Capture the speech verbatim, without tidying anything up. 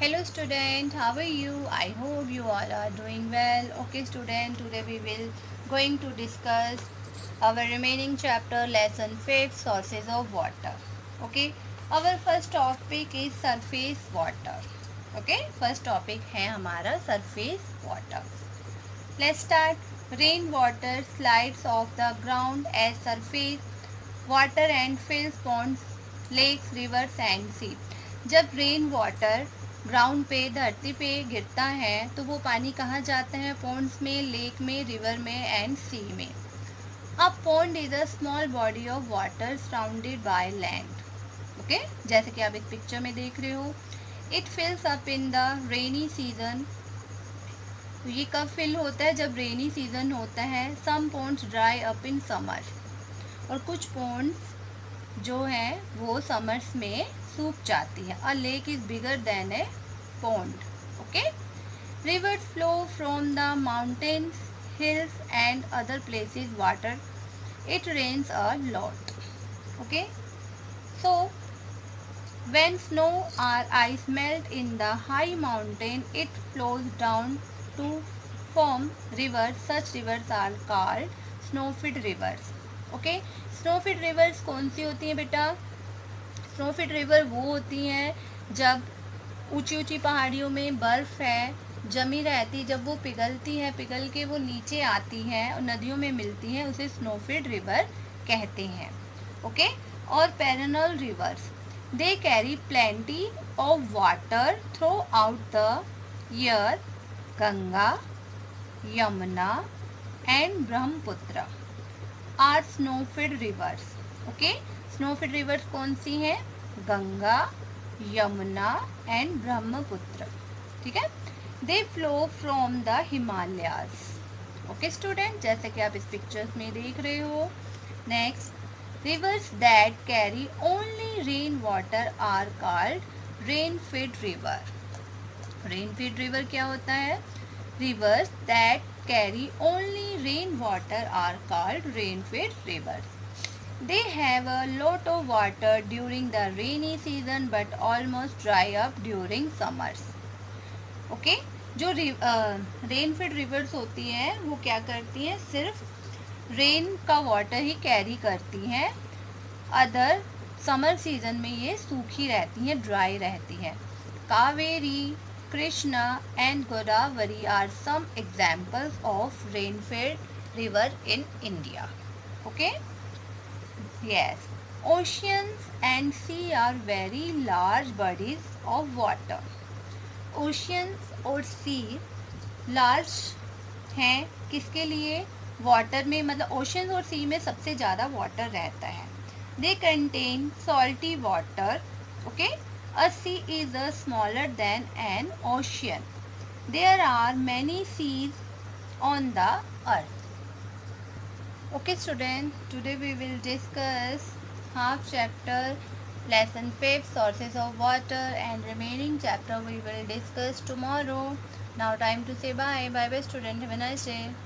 Hello student, how are you? I hope you all are doing well. Okay student, today we will going to discuss our remaining chapter lesson fifth, sources of water. Okay, our first topic is surface water. Okay, first topic है हमारा surface water. Let's start. Rainwater slides off the ground as surface water and fills ponds, lakes, rivers and sea. जब rain water ground पे धरती पे गिरता है तो वो पानी कहाँ जाता है? पॉन्ड्स में, लेक में, रिवर में एंड सी में. A pond is a small body of water surrounded by land. Okay, जैसे कि आप इस पिक्चर में देख रहे हो. It fills up in the rainy season. ये कब फिल होता है? जब रेनी सीजन होता है. Some ponds dry up in summer. और कुछ पॉन्ड्स जो हैं वो समर्स में सूख जाती है. A lake is bigger than a pond. Okay, rivers flow from the mountains, hills and other places water. It rains a lot. Okay, so when snow or ice melt in the high mountain, it flows down to form rivers. Such rivers are called snow-fed rivers. Okay, snow-fed rivers कौन सी होती हैं बेटा? स्नोफिट river वो होती हैं जब ऊंची ऊंची पहाड़ियों में बर्फ़ है जमी रहती, जब वो पिघलती है, पिघल के वो नीचे आती हैं और नदियों में मिलती हैं, उसे स्नोफिट रिवर कहते हैं. ओके, और perennial rivers, they carry plenty of water throughout the year. Ganga, Yamuna and Brahmaputra are snowfed rivers. Okay, snowfed rivers कौन सी हैं? गंगा, यमुना एंड ब्रह्मपुत्र. ठीक है, they flow from the Himalayas. Okay student, जैसे कि आप इस पिक्चर्स में देख रहे हो. Next, rivers that carry only rain water are called rain fed river. rain fed river क्या होता है? rivers that carry only rain water are called rain fed rivers. they have a lot of water during the rainy season but almost dry up during summers. okay, जो rain fed rivers होती हैं वो क्या करती हैं? सिर्फ rain का water ही carry करती हैं. अदर समर सीजन में ये सूखी रहती हैं, ड्राई रहती हैं. Kaveri, Krishna and Godavari are some examples of rain fed river in India. Okay, yes, oceans and sea are very large bodies of water. Oceans और सी लार्ज हैं किसके लिए? वाटर में, मतलब ओशन और सी में सबसे ज़्यादा वाटर रहता है. They contain salty water. Okay, a sea is a smaller than an ocean. There are many seas on the earth. Okay student, today we will discuss half chapter lesson fifth, sources of water, and remaining chapter we will discuss tomorrow. Now time to say bye. Bye bye student, have a nice day.